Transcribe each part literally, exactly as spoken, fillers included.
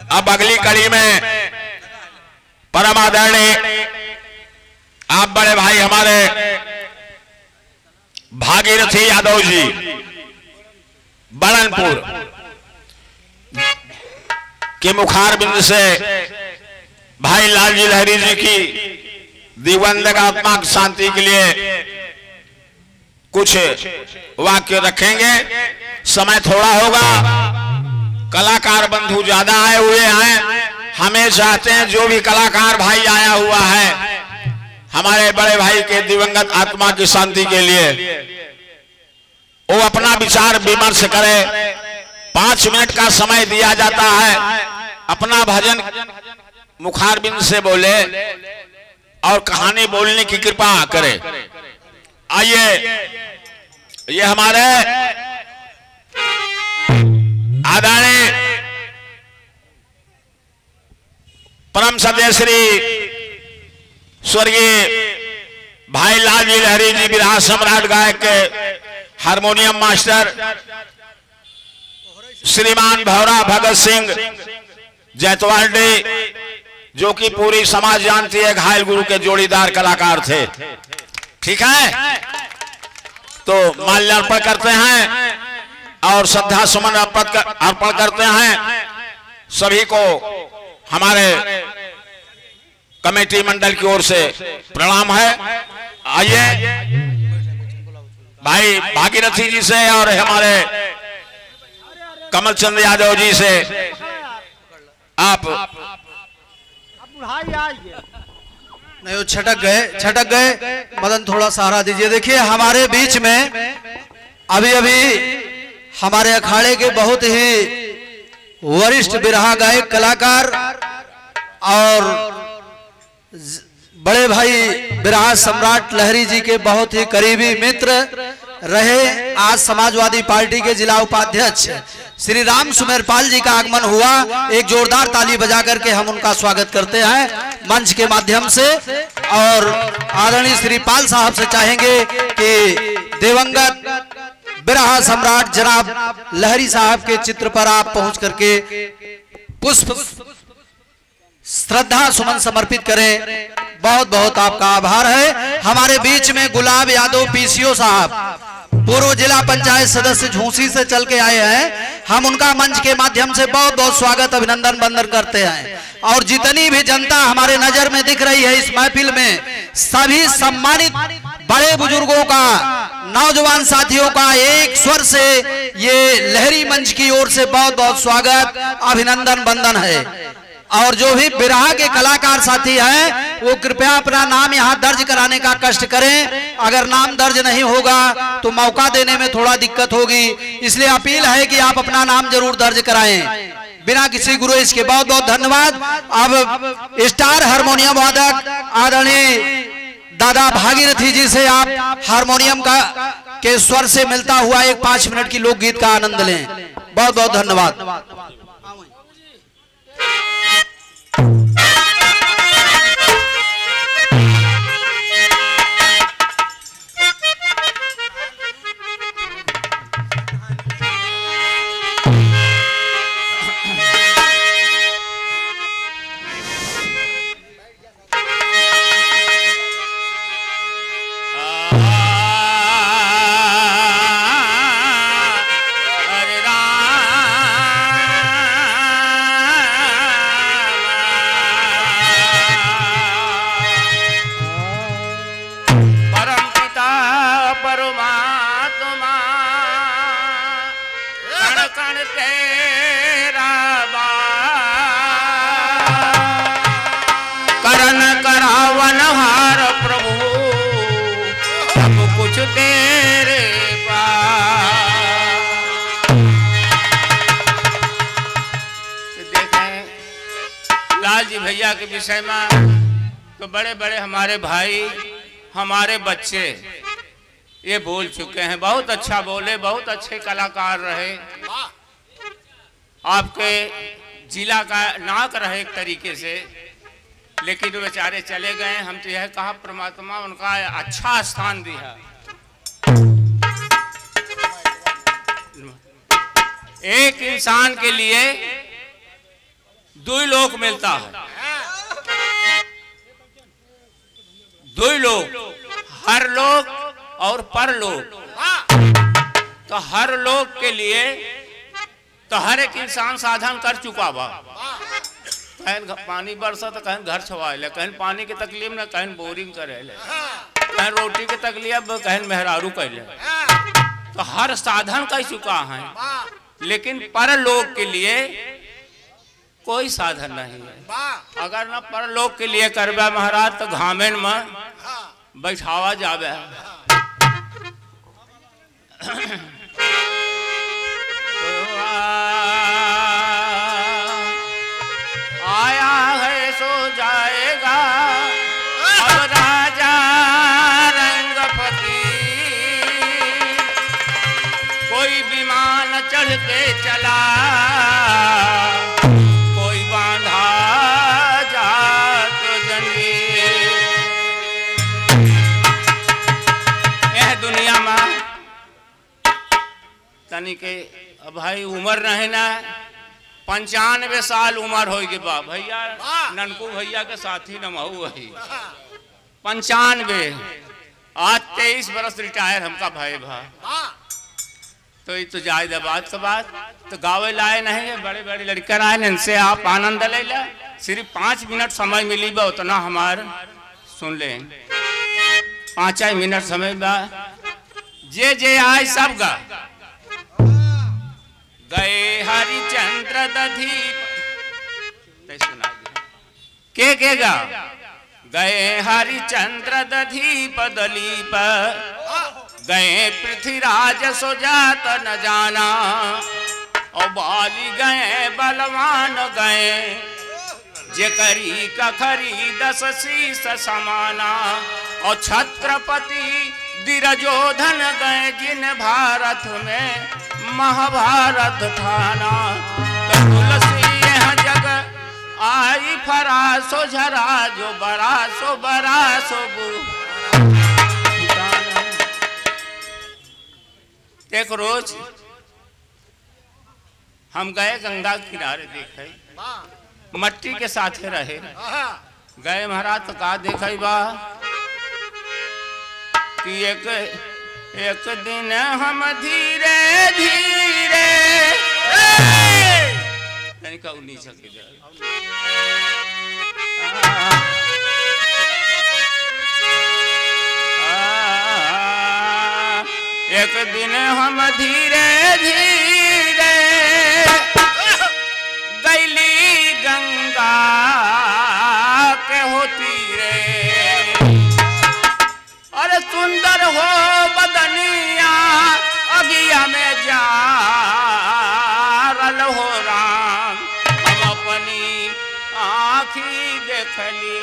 अब अगली कड़ी में परम आदरणीय आप बड़े भाई हमारे भागीरथी यादव जी बड़नपुर के मुखार बिंद से भाई लालजी लहरी जी की दिवंगत आत्मा की शांति के लिए कुछ वाक्य रखेंगे। समय थोड़ा होगा, कलाकार बंधु ज्यादा आए हुए हैं। हमें चाहते हैं जो भी कलाकार भाई आया हुआ है हमारे बड़े भाई के दिवंगत आत्मा की शांति के लिए वो अपना विचार विमर्श करे। पांच मिनट का समय दिया जाता है, अपना भजन मुखारबिंद से बोले और कहानी बोलने की कृपा करे। आइए, ये हमारे आदरणीय परम सदस्य श्री स्वर्गीय भाई लालजी लहरी जी बिरहा सम्राट गायक के हारमोनियम मास्टर श्रीमान भौरा भगत सिंह जैतवाल्डी, जो कि पूरी समाज जानती है घायल गुरु के जोड़ीदार कलाकार थे। ठीक है, तो माल्यार्पण करते हैं और श्रद्धा सुमन अर्पण करते हैं। सभी को हमारे कमेटी मंडल की ओर से प्रणाम है। आइए भाई भागीरथी जी से और हमारे कमल चंद्र यादव जी से आप नहीं, वो छटक गए छटक गए मदन, थोड़ा सहारा दीजिए। देखिए हमारे बीच में अभी अभी हमारे अखाड़े के बहुत ही वरिष्ठ बिरहा गायक कलाकार और बड़े भाई बिरहा सम्राट लहरी जी के बहुत ही करीबी मित्र रहे, आज समाजवादी पार्टी के जिला उपाध्यक्ष श्री राम सुमेरपाल जी का आगमन हुआ। एक जोरदार ताली बजा करके हम उनका स्वागत करते हैं मंच के माध्यम से। और आदरणीय श्री पाल साहब से चाहेंगे कि दिवंगत बिरहा सम्राट जनाब लहरी साहब के चित्र पर आप पहुंच करके पुष्प श्रद्धा सुमन समर्पित करें। बहुत बहुत आपका आभार है। हमारे बीच में गुलाब यादव पीसीओ साहब, पूर्व जिला पंचायत सदस्य झूसी से चल के आए हैं। हम उनका मंच के माध्यम से बहुत बहुत स्वागत अभिनंदन वंदन करते हैं। और जितनी भी जनता हमारे नजर में दिख रही है इस महफिल में, सभी सम्मानित बड़े बुजुर्गों का, नौजवान साथियों का एक स्वर से ये लहरी मंच की ओर से बहुत बहुत स्वागत अभिनंदन वंदन है। और जो भी बिरहा के कलाकार साथी हैं वो कृपया अपना नाम यहाँ दर्ज कराने का कष्ट करें। अगर नाम दर्ज नहीं होगा तो मौका देने में थोड़ा दिक्कत होगी, इसलिए अपील है कि आप अपना नाम जरूर दर्ज कराएं बिना किसी गुरेज के। बहुत बहुत धन्यवाद। अब स्टार हारमोनियम वादक आदरणीय दादा भागीरथी जी से आप हारमोनियम का के स्वर से मिलता हुआ एक पांच मिनट की लोकगीत का आनंद लें। बहुत बहुत धन्यवाद। भैया के विषय में तो बड़े बड़े हमारे भाई, हमारे बच्चे ये बोल चुके हैं। बहुत अच्छा बोले, बहुत अच्छे कलाकार रहे। आपके जिला का नाक रहे एक तरीके से, लेकिन वो बेचारे चले गए। हम तो यह कहा परमात्मा उनका अच्छा स्थान दिया। एक इंसान के लिए दो ही लोक मिलता है, दो ही लोक, हर लोक और परलोक। तो हर लोक के लिए तो हर एक इंसान साधन कर चुका बा। कहीं पानी बरसा तो कहीं घर छवाए ले, कहीं पानी की तकलीफ न, कहीं बोरिंग करे ले, कहीं रोटी की तकलीफ, कहीं मेहरारू कर ले। तो हर साधन कर चुका है, लेकिन परलोक के लिए कोई साधन नहीं है। अगर न परलोक के लिए करबे महाराज तो घामेन में बैठावा जावे। आया है सो जाएगा अब राजा रंग फकीर, कोई विमान चढ़ के चला, कोई बांधा जात जंजीर। यह दुनिया में तनी के भाई उम्र रहे ना, पंचानवे साल उम्र हो गई बा भैया, ननकू भैया के साथी नमहू वही पंचानवे, आज तेईस बरस रिटायर हमका भाई भा। तो ये तो जायद बात का बात, तो गावे लाए नहीं है, बड़े बड़े लड़के आए, इनसे आप आनंद ले ला। सिर्फ पाँच मिनट समय मिली बा, उतना हमार सुन ले, पाँच ही मिनट समय बा। जे जे आए सब गा गए हरिचंद्र दधीप, के के गा गए हरिचंद्र दधीप दलीप, गए पृथ्वीराज सुजात न जाना, और बाली गए बलवान गए, जे करी कखरी दस शीस समाना, और छत्रपति दिरजोधन गए जिन भारत में महाभारत ठाना। तो तुलसी यह जग आई फरा सो झरा, जो बरा सो बरा सो बू। एक रोज हम गए गंगा किनारे, देखे मट्टी के साथे रहे, गए महाराज तो का देखे बा कि एक एक दिन हम धीरे धीरे का नीचे के एक दिन हम धीरे धीरे गैली गंगा के होती रे, अरे सुंदर हो बदनिया अगिया में जा रल हो राम, हम अपनी आँखी देखली।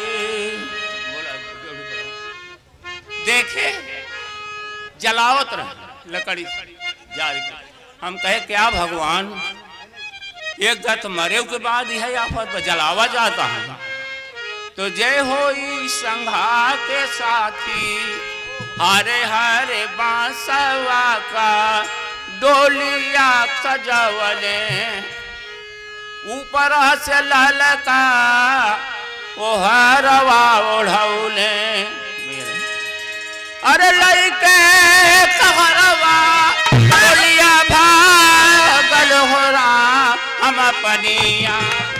देखे जलावत रहे लकड़ी जारी, हम कहे क्या भगवान, एक गत मरे के बाद यह आफत पर जलावा जाता है। तो जय होई संघा के साथी, हरे हरे बांसवा का डोलिया सजवले, ऊपर से ललका ओ हरवा ओढ़ौले, अरे लइके कहरवा डोलिया भागल हो राम, हम अपनिया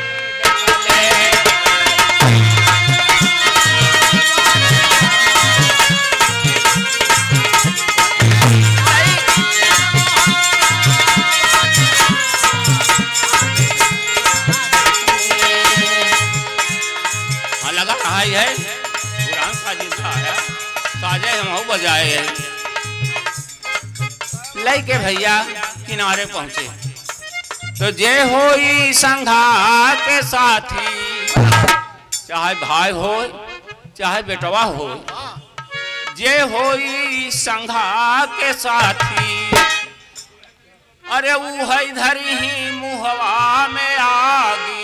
है पुरान साजिद है, साजे हम बजाए है। लइके भैया किनारे पहुंचे, तो जे होई संघा के साथी, चाहे भाई हो चाहे बेटवा हो, जे होई संघा के साथी, अरे वो है धरी ही मुहवा में आगी।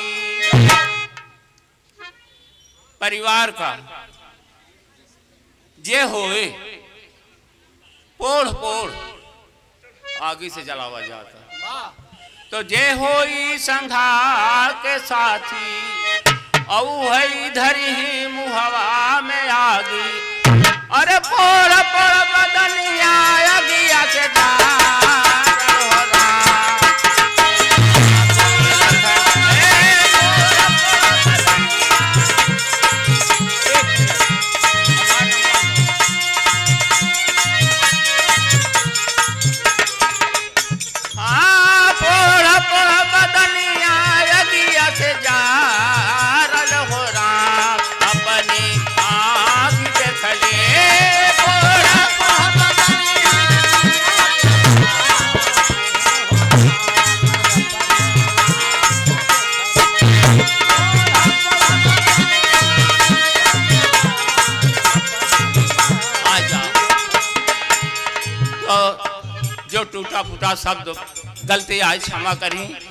परिवार का जे होए पोढ़ पोढ़ आगे से जलावा जाता, तो जे होई संघा के साथी औ है इधर ही मुहवा में आगी। अरे पोड़ पोड़ बदनिया अगिया से टूटा फूटा शब्द गलती आज क्षमा करी।